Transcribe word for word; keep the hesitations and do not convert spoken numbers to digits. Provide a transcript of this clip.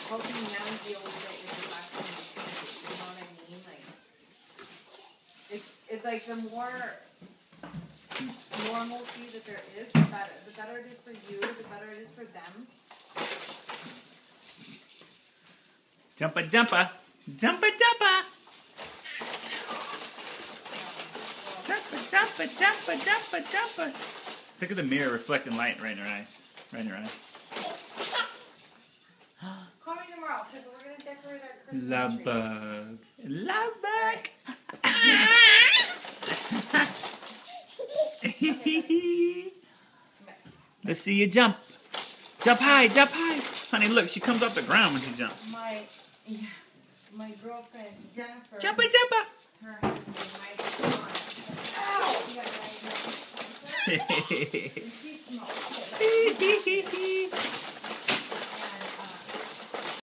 helping them deal with it is the best thing you can do. You know what I mean? Like, it's, it's like the more normalcy that there is, the better. The better it is for you, the better it is for them. Jumpa, jumpa. Jumpa, jumpa. Jumpa, jumpa, jumpa, jumpa, jumpa. Look at the mirror reflecting light right in her eyes. Right in her eyes. Call me tomorrow, because we're going to decorate our Christmas Love tree. bug. Love bug. Okay, Let's see you jump. Jump high, jump high. Honey, look, she comes off the ground when she jumps. My, yeah, my girlfriend, Jennifer. Jumpa, jumpa. Her husband, my Ow! You got my, and she smokes.